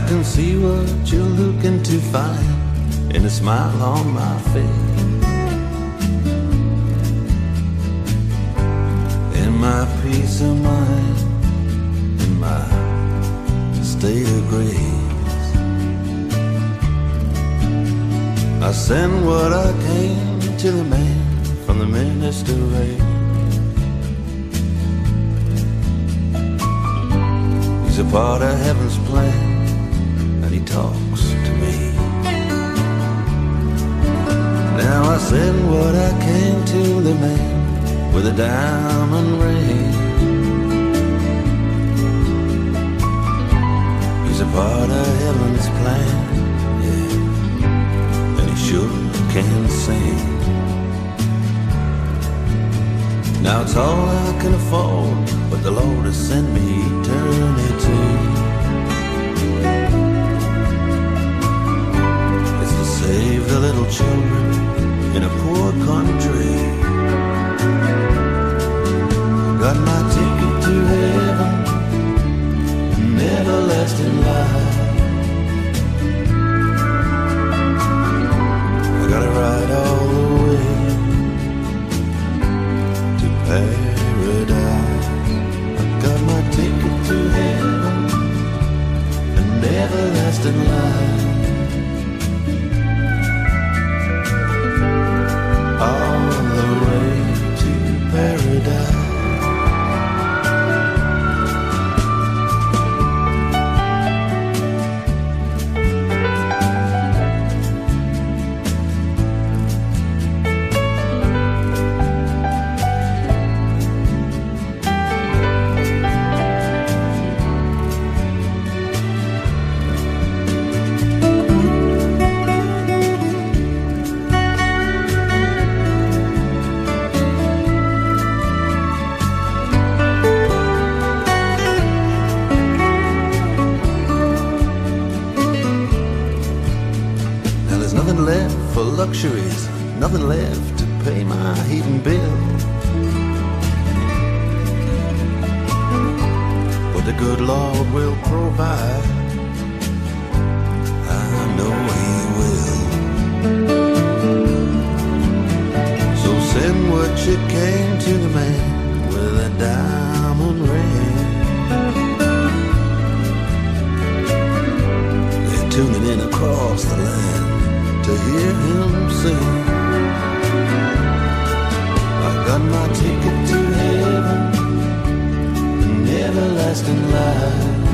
can see what you're looking to find in a smile on my face, in my peace of mind, in my state of grace. I send what I came to the man from the minister race. He's a part of heaven's plan, and he talks to me. Now I send what I came to the man with a diamond ring. He's a part of heaven's plan, yeah, and he sure can sing. Now it's all I can afford, but the Lord has sent me eternity. It's to save the little children in a poor country. Got my ticket to heaven, an everlasting life. I gotta ride all the way to paradise. I got my ticket to heaven, an everlasting life. All the way to paradise. Nothing left for luxuries, nothing left to pay my heating bill. But the good Lord will provide, I know He will. So send what you came to the man with a diamond ring. They're tuning in across the land to hear him sing. I got my ticket to heaven, an everlasting life.